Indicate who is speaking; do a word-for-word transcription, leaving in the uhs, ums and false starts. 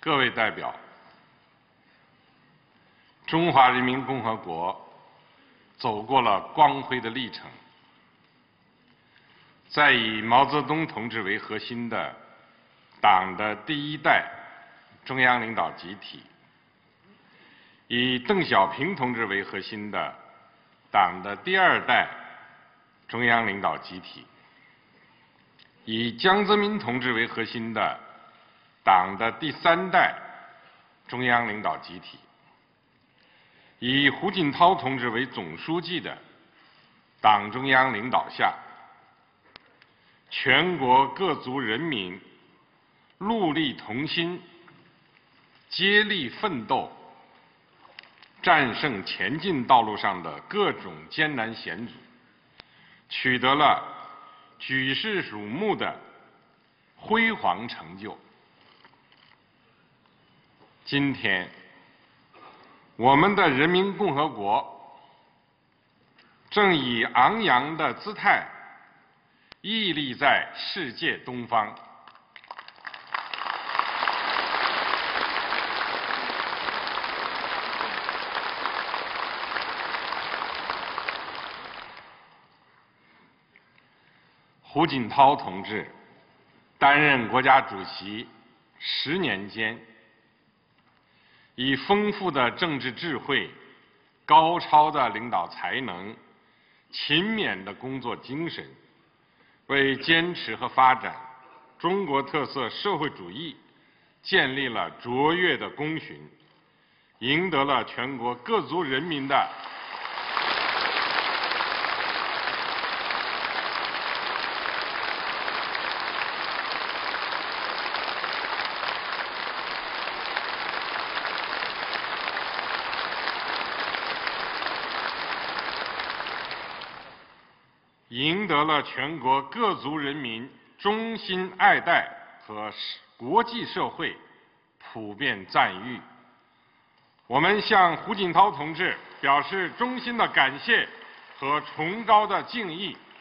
Speaker 1: 各位代表，中华人民共和国走过了光辉的历程，在以毛泽东同志为核心的党的第一代中央领导集体，以邓小平同志为核心的党的第二代中央领导集体，以江泽民同志为核心的党的第三代中央领导集体，以胡锦涛同志为总书记的党中央领导下，全国各族人民戮力同心，接力奋斗，战胜前进道路上的各种艰难险阻，取得了举世瞩目的辉煌成就。今天，我们的人民共和国正以昂扬的姿态屹立在世界东方。胡锦涛同志担任国家主席十年间，以丰富的政治智慧、高超的领导才能、勤勉的工作精神，为坚持和发展中国特色社会主义建立了卓越的功勋，赢得了全国各族人民的赢得了全国各族人民衷心爱戴和国际社会普遍赞誉。我们向胡锦涛同志表示衷心的感谢和崇高的敬意。